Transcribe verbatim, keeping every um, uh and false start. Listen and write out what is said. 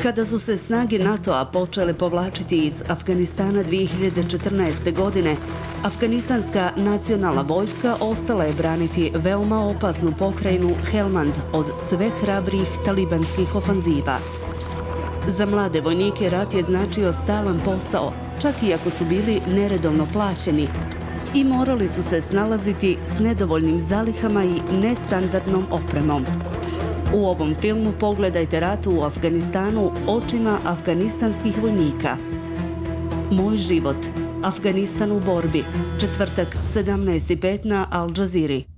Kada su se snage NATO-a počele povlačiti iz Afganistana dvije hiljade četrnaeste. godine, Afganistanska nacionalna vojska ostala je braniti veoma opasnu pokrajinu Helmand od sve hrabrijih talibanskih ofanziva. Za mlade vojnike rat je značio stalan posao, čak i ako su bili neredovno plaćeni, i morali su se snalaziti s nedovoljnim zalihama i nestandardnom opremom. U ovom filmu pogledajte rat u Afganistanu očima afganistanskih vojnika. Moj život. Afganistan u borbi. Četvrtak, sedamnaest i pet na Al Jazeera.